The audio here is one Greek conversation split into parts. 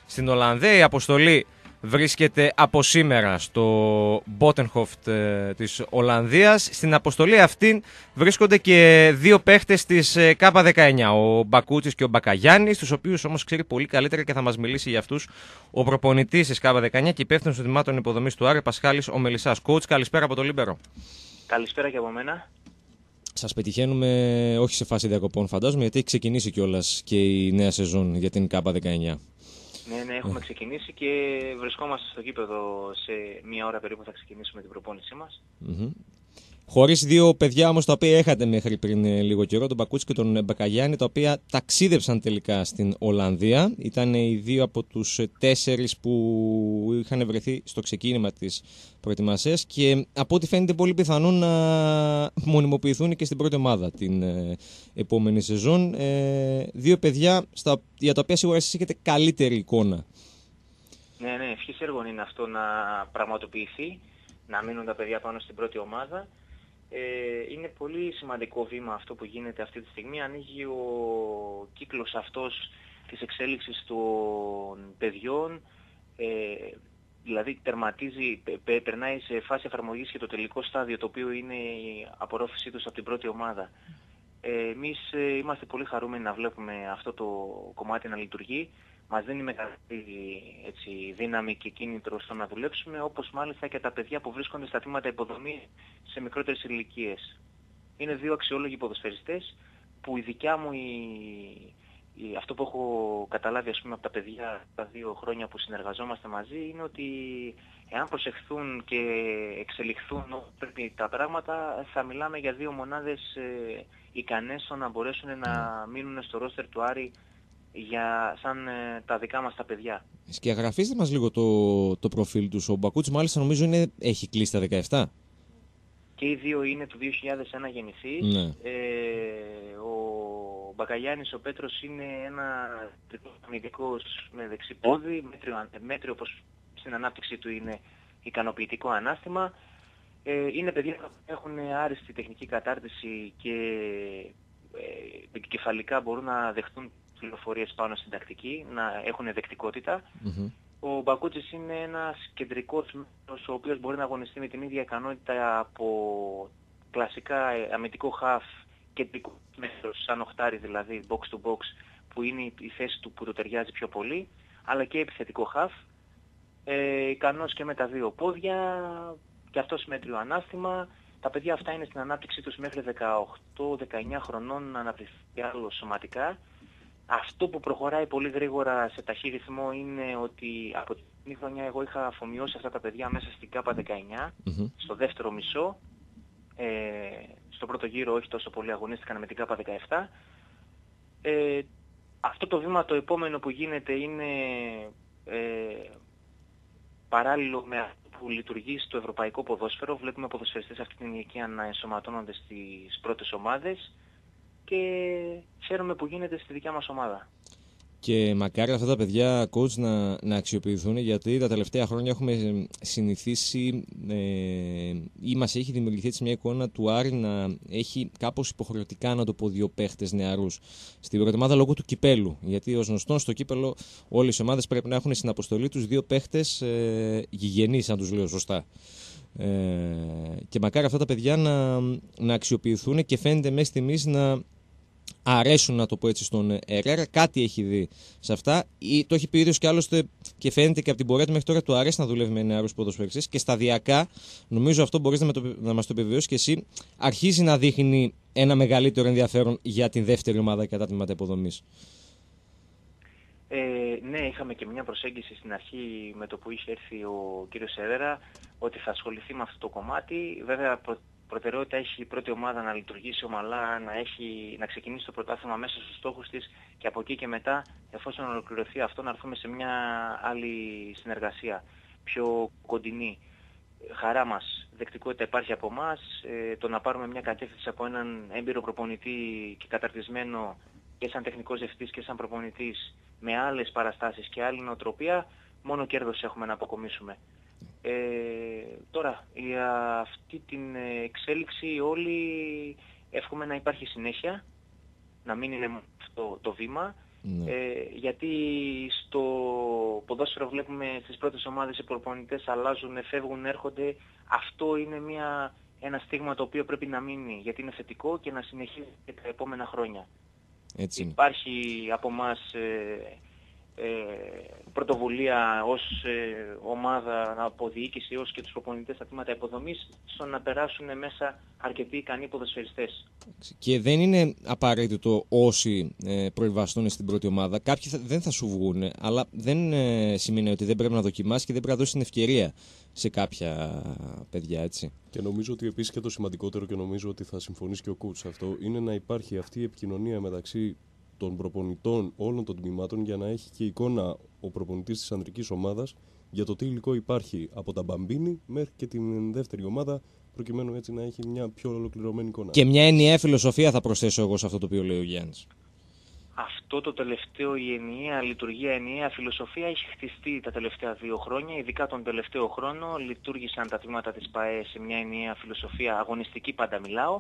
στην Ολλανδία. Η αποστολή βρίσκεται από σήμερα στο Μπότενχοφτ της Ολλανδίας. Στην αποστολή αυτή βρίσκονται και δύο παίχτες της K19, ο Μπακούτσης και ο Μπακαγιάννης, τους οποίους όμως ξέρει πολύ καλύτερα και θα μας μιλήσει για αυτούς ο προπονητής της K19 και υπεύθυνος των τμήματων υποδομής του Άρη, Πασχάλης ο Μελισσάς. Coach, καλησπέρα από το Λίμπερο. Καλησπέρα και από μένα. Σας πετυχαίνουμε όχι σε φάση διακοπών, φαντάζομαι, γιατί έχει ξεκινήσει κιόλας και η νέα σεζόν για την K19. Ναι, έχουμε ξεκινήσει και βρισκόμαστε στο γήπεδο. Σε μία ώρα περίπου θα ξεκινήσουμε την προπόνησή μας. Χωρίς δύο παιδιά όμως τα οποία είχατε μέχρι πριν λίγο καιρό, τον Μπακούτσι και τον Μπακαγιάννη, τα οποία ταξίδεψαν τελικά στην Ολλανδία. Ήταν οι δύο από τους 4 που είχαν βρεθεί στο ξεκίνημα της προετοιμασίας και από ό,τι φαίνεται πολύ πιθανόν να μονιμοποιηθούν και στην πρώτη ομάδα την επόμενη σεζόν. Δύο παιδιά για τα οποία σίγουρα εσείς έχετε καλύτερη εικόνα. Ναι, ευχής έργων είναι αυτό να πραγματοποιηθεί, να μείνουν τα παιδιά πάνω στην πρώτη ομάδα. Είναι πολύ σημαντικό βήμα αυτό που γίνεται αυτή τη στιγμή. Ανοίγει ο κύκλος αυτός της εξέλιξης των παιδιών, δηλαδή περνάει σε φάση εφαρμογής και το τελικό στάδιο, το οποίο είναι η απορρόφησή τους από την πρώτη ομάδα. Εμείς είμαστε πολύ χαρούμενοι να βλέπουμε αυτό το κομμάτι να λειτουργεί. Μας δίνει μεγάλη δύναμη και κίνητρο στο να δουλέψουμε, όπως μάλιστα και τα παιδιά που βρίσκονται στα τμήματα υποδομής σε μικρότερες ηλικίες. Είναι δύο αξιόλογοι ποδοσφαιριστές που η δικιά μου, αυτό που έχω καταλάβει από τα παιδιά τα 2 χρόνια που συνεργαζόμαστε μαζί, είναι ότι εάν προσεχθούν και εξελιχθούν όπως πρέπει τα πράγματα, θα μιλάμε για 2 μονάδες ικανές στο να μπορέσουν να μείνουν στο ρόστερ του Άρη σαν τα δικά μας τα παιδιά. Σκιαγραφίστε μας λίγο το προφίλ τους. Ο Μπακούτσης μάλιστα νομίζω έχει κλείσει τα 17. Και οι δύο είναι του 2001 γεννηθείς. Ναι. Ο Μπακαγιάννης ο Πέτρος είναι ένα αμυντικός με δεξί πόδι, μέτριο όπως στην ανάπτυξη του είναι ικανοποιητικό ανάστημα. Είναι παιδιά που έχουν άριστη τεχνική κατάρτιση και κεφαλικά μπορούν να δεχτούν πληροφορίες πάνω στην τακτική, να έχουν δεκτικότητα. Ο Μπακούτσης είναι ένας κεντρικός μέλος ο οποίος μπορεί να αγωνιστεί με την ίδια ικανότητα από κλασικά αμυντικό χαφ, κεντρικό μέλος, σαν οχτάρι δηλαδή, box to box, που είναι η θέση του που του ταιριάζει πιο πολύ, αλλά και επιθετικό χαφ, ικανός και με τα 2 πόδια, και αυτός μέτριο ανάστημα. Τα παιδιά αυτά είναι στην ανάπτυξή τους μέχρι 18-19 χρονών να αναπτυχθεί άλλο σωματικά. Αυτό που προχωράει πολύ γρήγορα σε ταχύ ρυθμό είναι ότι από την πρώτη χρονιά εγώ είχα αφομοιώσει αυτά τα παιδιά μέσα στην K19, στο δεύτερο μισό. Στο πρώτο γύρο όχι τόσο πολύ αγωνίστηκαν με την K17. Αυτό το βήμα το επόμενο που γίνεται είναι παράλληλο με αυτό που λειτουργεί στο ευρωπαϊκό ποδόσφαιρο. Βλέπουμε ποδοσφαιριστές αυτή την ηλικία να ενσωματώνονται στις πρώτες ομάδες και ξέρουμε που γίνεται στη δικιά μας ομάδα. Και μακάρι αυτά τα παιδιά, coach, να αξιοποιηθούν, γιατί τα τελευταία χρόνια έχουμε συνηθίσει ή μας έχει δημιουργηθεί έτσι μια εικόνα του Άρη να έχει κάπως υποχρεωτικά, να το πω, 2 παίχτες νεαρούς στην πρώτη ομάδα λόγω του κυπέλου. Γιατί ως γνωστόν στο κύπελο όλες οι ομάδες πρέπει να έχουν στην αποστολή τους 2 παίχτες γηγενείς, αν τους λέω σωστά. Και μακάρι αυτά τα παιδιά να αξιοποιηθούν και φαίνεται μέχρι στιγμής να αρέσουν, να το πω έτσι, στον Ερέρα. Κάτι έχει δει σε αυτά. Το έχει πει ο ίδιος και άλλωστε και φαίνεται και από την πορεία του μέχρι τώρα του αρέσει να δουλεύει με νεαρούς ποδοσφαιριστές και σταδιακά, νομίζω αυτό μπορείς να μας το επιβεβαιώσεις και εσύ, αρχίζει να δείχνει ένα μεγαλύτερο ενδιαφέρον για την δεύτερη ομάδα και τα τμήματα υποδομής. Ναι, είχαμε και μια προσέγγιση στην αρχή με το που είχε έρθει ο κύριος Ερέρα ότι θα ασχοληθεί με αυτό το κομμάτι. Βέβαια προτεραιότητα έχει η πρώτη ομάδα να λειτουργήσει ομαλά, να ξεκινήσει το πρωτάθλημα μέσα στους στόχους της και από εκεί και μετά, εφόσον ολοκληρωθεί αυτό, να έρθουμε σε μια άλλη συνεργασία, πιο κοντινή. Χαρά μας, δεκτικότητα υπάρχει από εμάς, το να πάρουμε μια κατεύθυνση από έναν έμπειρο προπονητή και καταρτισμένο και σαν τεχνικός διευθυντής και σαν προπονητής με άλλες παραστάσεις και άλλη νοοτροπία, μόνο κέρδος έχουμε να αποκομίσουμε. Τώρα, για αυτή την εξέλιξη όλοι εύχομαι να υπάρχει συνέχεια, να μην είναι αυτό το βήμα, γιατί στο ποδόσφαιρο βλέπουμε στις πρώτες ομάδες οι προπονητές αλλάζουν, φεύγουν, έρχονται. Αυτό είναι ένα στίγμα το οποίο πρέπει να μείνει, γιατί είναι θετικό και να συνεχίσει και τα επόμενα χρόνια. Έτσι είναι. Υπάρχει από εμάς πρωτοβουλία ως ομάδα από διοίκηση ως και τους προπονητές στα τμήματα υποδομής στο να περάσουν μέσα αρκετοί ικανοί ποδοσφαιριστές. Και δεν είναι απαραίτητο όσοι προεβαστούν στην πρώτη ομάδα. Κάποιοι δεν θα σου βγουν, αλλά δεν σημαίνει ότι δεν πρέπει να δοκιμάσει και δεν πρέπει να δώσει την ευκαιρία σε κάποια παιδιά, έτσι. Και νομίζω ότι επίσης και το σημαντικότερο, και νομίζω ότι θα συμφωνήσει και ο coach σε αυτό, είναι να υπάρχει αυτή η επικοινωνία μεταξύ των προπονητών όλων των τμήματων, για να έχει και εικόνα ο προπονητής της ανδρικής ομάδας για το τι υλικό υπάρχει από τα μπαμπίνι μέχρι και την δεύτερη ομάδα, προκειμένου έτσι να έχει μια πιο ολοκληρωμένη εικόνα. Και μια ενιαία φιλοσοφία θα προσθέσω εγώ σε αυτό το οποίο λέει ο Γιάννης. Αυτό το τελευταίο, η ενιαία λειτουργία, η ενιαία φιλοσοφία έχει χτιστεί τα τελευταία 2 χρόνια, ειδικά τον τελευταίο χρόνο λειτουργήσαν τα τμήματα της ΠΑΕ σε μια ενιαία φιλοσοφία, αγωνιστική πάντα μιλάω.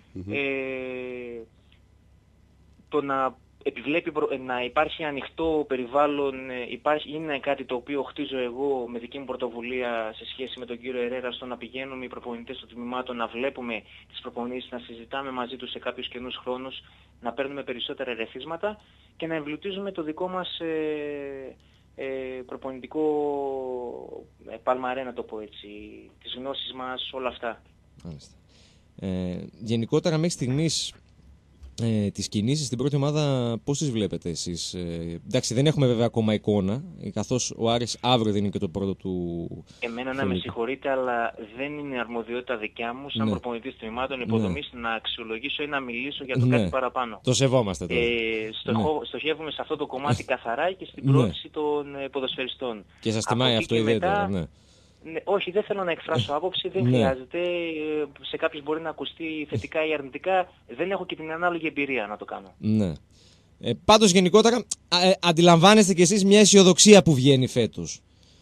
Το να υπάρχει ανοιχτό περιβάλλον είναι κάτι το οποίο χτίζω εγώ με δική μου πρωτοβουλία σε σχέση με τον κύριο Ερέρα, στο να πηγαίνουμε οι προπονητές των τμήματων, να βλέπουμε τις προπονήσεις, να συζητάμε μαζί τους σε κάποιους καινούς χρόνους, να παίρνουμε περισσότερα ερεθίσματα και να εμπλουτίζουμε το δικό μας προπονητικό παλμαρέ, να το πω έτσι, τις γνώσεις μας, όλα αυτά. Γενικότερα μέχρι στιγμής τις κινήσεις στην πρώτη ομάδα πώς τις βλέπετε εσείς? Εντάξει, δεν έχουμε βέβαια ακόμα εικόνα, καθώς ο Άρης αύριο δίνει και το πρώτο του. Εμένα να με συγχωρείτε, αλλά δεν είναι αρμοδιότητα δικιά μου σαν προπονητής τμήματων υποδομής να αξιολογήσω ή να μιλήσω για το κάτι παραπάνω. Το σεβόμαστε τώρα. Στοχεύουμε σε αυτό το κομμάτι καθαρά και στην πρόθεση των ποδοσφαιριστών. Και σας τιμάει αυτό ιδιαίτερα. Ναι, όχι, δεν θέλω να εκφράσω άποψη, δεν χρειάζεται. Σε κάποιους μπορεί να ακουστεί θετικά ή αρνητικά. Δεν έχω και την ανάλογη εμπειρία να το κάνω. Ναι. Πάντως γενικότερα αντιλαμβάνεστε κι εσείς μια αισιοδοξία που βγαίνει φέτος?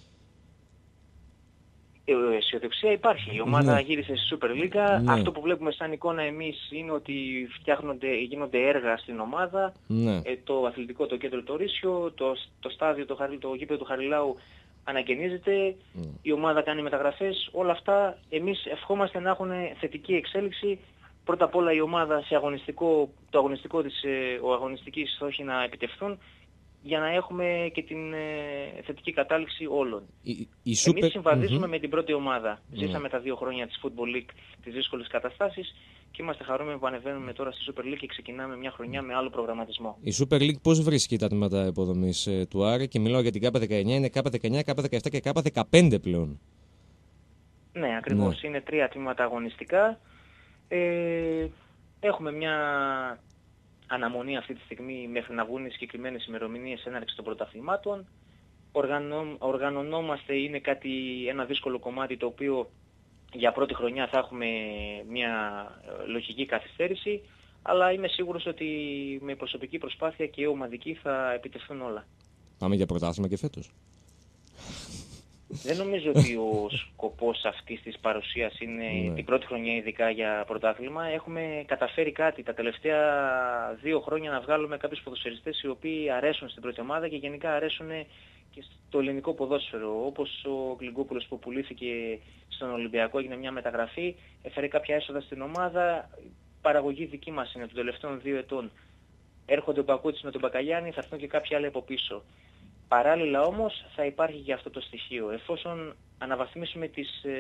Αισιοδοξία υπάρχει. Η ομάδα γύρισε στη Super League. Αυτό που βλέπουμε σαν εικόνα εμείς είναι ότι γίνονται έργα στην ομάδα. Το αθλητικό, το κέντρο το Ρήσιο, το στάδιο, το γήπεδο του Χαριλάου ανακαινίζεται, η ομάδα κάνει μεταγραφές, όλα αυτά εμείς ευχόμαστε να έχουν θετική εξέλιξη. Πρώτα απ' όλα η ομάδα σε αγωνιστική στόχη να επιτευχθούν, για να έχουμε και την θετική κατάληξη όλων. Εμείς συμβαδίζουμε με την πρώτη ομάδα. Ζήσαμε τα 2 χρόνια της Football League, τις δύσκολες καταστάσεις, και είμαστε χαρούμενοι που ανεβαίνουμε τώρα στη Super League και ξεκινάμε μια χρονιά με άλλο προγραμματισμό. Η Super League πώς βρίσκει τα τμήματα υποδομής του Άρη? Και μιλάω για την K19, είναι K19, K17 και K15 πλέον. Ναι, ακριβώς. Είναι 3 τμήματα αγωνιστικά. Έχουμε μια αναμονή αυτή τη στιγμή μέχρι να βγουν οι συγκεκριμένες ημερομηνίες έναρξης των πρωταθλημάτων. Οργανωνόμαστε, είναι ένα δύσκολο κομμάτι, το οποίο για πρώτη χρονιά θα έχουμε μια λογική καθυστέρηση, αλλά είμαι σίγουρος ότι με προσωπική προσπάθεια και ομαδική θα επιτευχθούν όλα. Πάμε για πρωτάθλημα και φέτος? Δεν νομίζω ότι ο σκοπός αυτής της παρουσίας είναι την πρώτη χρονιά ειδικά για πρωτάθλημα. Έχουμε καταφέρει κάτι τα τελευταία 2 χρόνια, να βγάλουμε κάποιους ποδοσφαιριστές οι οποίοι αρέσουν στην πρώτη ομάδα και γενικά αρέσουν και στο ελληνικό ποδόσφαιρο. Όπως ο Γλυγκόπουλος που πουλήθηκε στον Ολυμπιακό, έγινε μια μεταγραφή, έφερε κάποια έσοδα στην ομάδα. Παραγωγή δική μας είναι των τελευταίων 2 ετών. Έρχονται ο Μπακούτσης με τον Μπακαλιάνη, θα έρθουν και κάποιοι άλλοι από πίσω. Παράλληλα όμως θα υπάρχει και αυτό το στοιχείο. Εφόσον αναβαθμίσουμε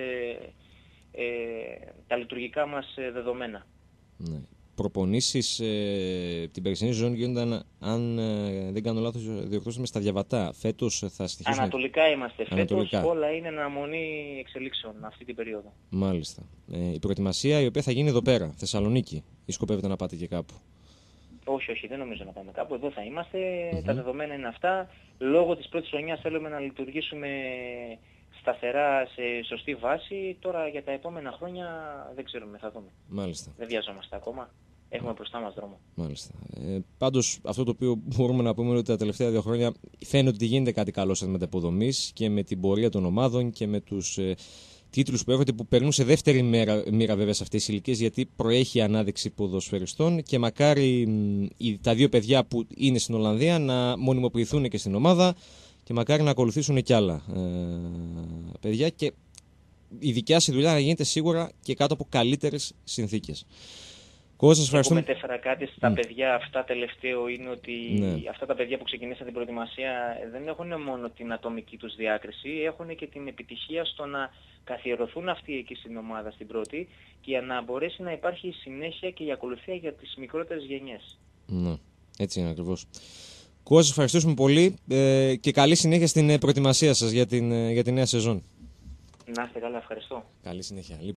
τα λειτουργικά μας δεδομένα. Ναι. Προπονήσεις την περσινή σεζόν γίνονταν, αν δεν κάνω λάθος, διορθώσαμε στα Διαβατά. Φέτος θα στοιχίσουμε. Ανατολικά είμαστε. Φέτος όλα είναι αναμονή εξελίξεων αυτή την περίοδο. Μάλιστα. Η προετοιμασία η οποία θα γίνει εδώ πέρα, Θεσσαλονίκη, ή σκοπεύετε να πάτε και κάπου? Όχι, δεν νομίζω να πάμε κάπου. Εδώ θα είμαστε. Τα δεδομένα είναι αυτά. Λόγω της πρώτης χρονιάς θέλουμε να λειτουργήσουμε σταθερά σε σωστή βάση. Τώρα για τα επόμενα χρόνια δεν ξέρουμε, θα δούμε. Μάλιστα. Δεν βιαζόμαστε ακόμα. Έχουμε μπροστά μας δρόμο. Μάλιστα. Πάντως αυτό το οποίο μπορούμε να πούμε είναι ότι τα τελευταία 2 χρόνια φαίνεται ότι γίνεται κάτι καλό σε μεταποδομής και με την πορεία των ομάδων και με τους τίτλους που έρχονται, που περνούν σε δεύτερη μοίρα βέβαια σε αυτές τις ηλικίες, γιατί προέχει η ανάδειξη ποδοσφαιριστών και μακάρι τα 2 παιδιά που είναι στην Ολλανδία να μονιμοποιηθούν και στην ομάδα και μακάρι να ακολουθήσουν κι άλλα παιδιά και η δικιά σου δουλειά να γίνεται σίγουρα και κάτω από καλύτερες συνθήκες. Κώστα, σας ευχαριστούμε. Εγώ μετέφερα κάτι στα παιδιά αυτά τελευταίο, είναι ότι αυτά τα παιδιά που ξεκινήσαν την προετοιμασία δεν έχουν μόνο την ατομική τους διάκριση, έχουν και την επιτυχία στο να καθιερωθούν αυτοί εκεί στην ομάδα στην πρώτη και για να μπορέσει να υπάρχει συνέχεια και η ακολουθία για τις μικρότερες γενιές. Ναι, έτσι είναι ακριβώς. Κώστα, σας ευχαριστούμε πολύ και καλή συνέχεια στην προετοιμασία σας για τη νέα σεζόν. Να είστε καλά, ευχαριστώ. Καλή συνέχεια.